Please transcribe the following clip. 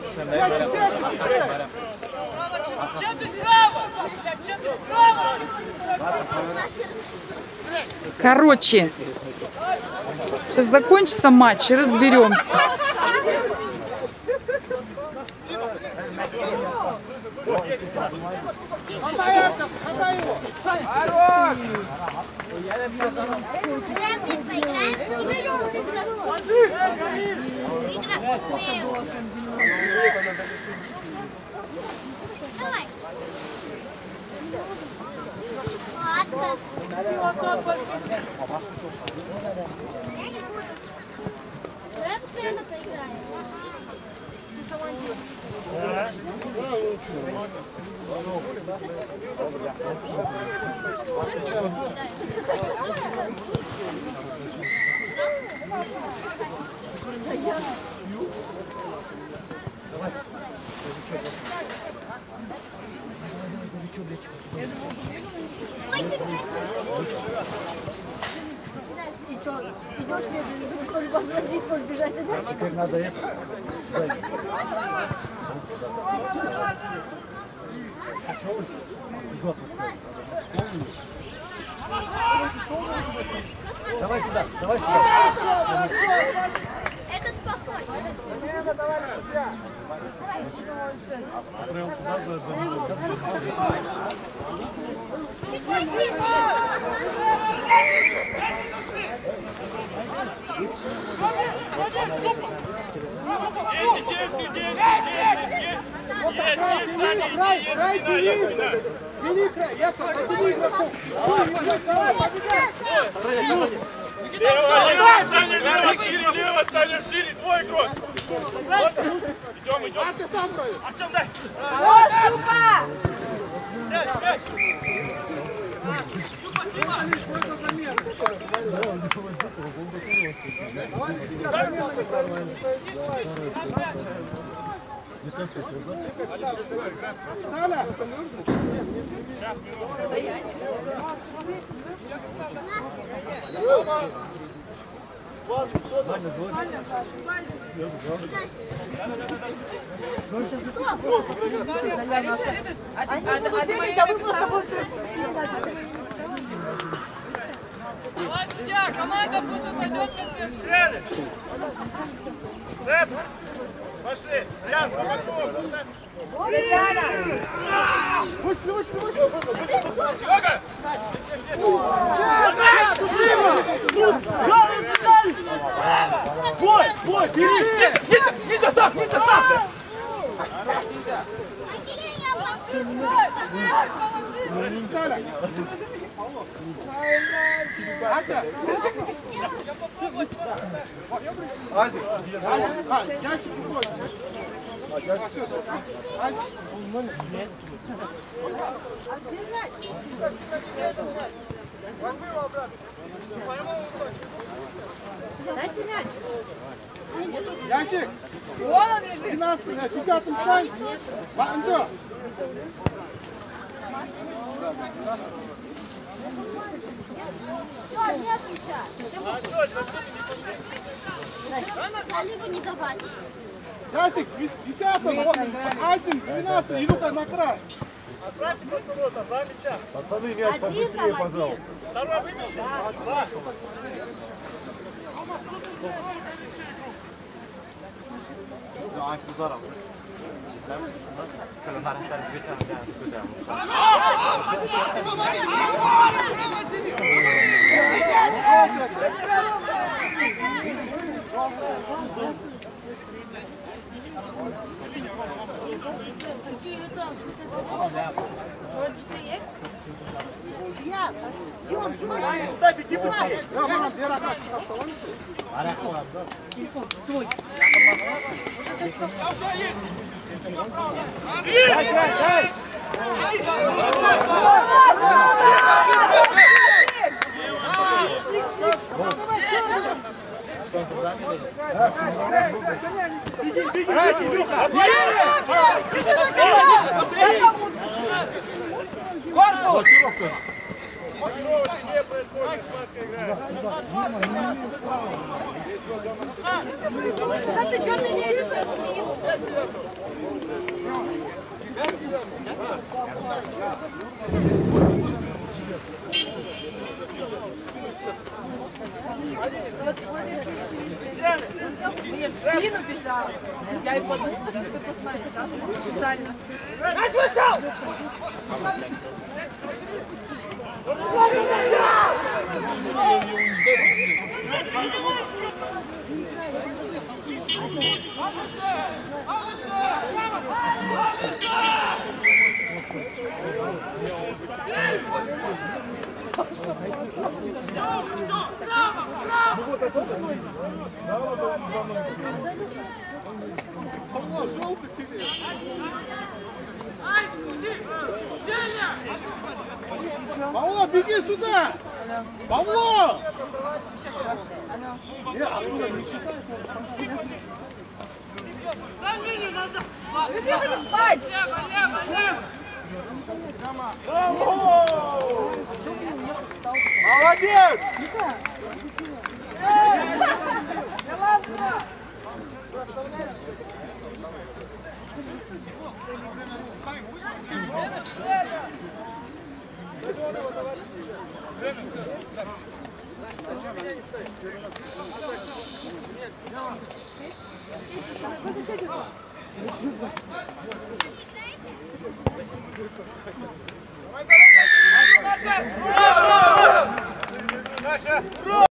Короче, сейчас закончится матч и разберемся. Шатай его! Хорош! Давай. Давай постоянно поиграем. И что, идешь медленно, что ли, возразить, что ли, бежать опять? Теперь надо это. Давай сюда, давай сюда. Этот похож. Вот так, край, тяни! Тяни край, я сейчас, оттяни игроков! Давай, Лево, Саня, шире, твой игрок! Идем. а ты сам правильно! Артем, дай! Они будут бегать, а вы просто с тобой все. Судья, команда пусть пойдет на вершины! Сэп! Пошли! Ян, помогу! Вышли! Серега! Туши его! Все, разбежались! Бой, бери! Нитя сам! Ящик другой. Возьми его обратно. Дайте мяч. Ящик! Вон он лежит. 10-м стань! Антон! Все, нет мяча. Либо не давать. Ясик, 10-м, 1, 12, Илюха на край. Отправьте пацану, там 2 мяча. Пацаны, мяч побыстрее, пожалуйста. Второй вытащи. 2. Часы есть? Дай, беги быстрее. Да, мам, бери ракет, салон. Телефон свой. Дай! Не происходит, сладкая игра. Куда ты, что ты лезешь на спину? Мне в спину бежал. Я и подумала, что ты посмотришь. Реально. Павло, желто тебе. Павло, беги сюда! Павло! Я оттуда не читаю. Молодец! Наша!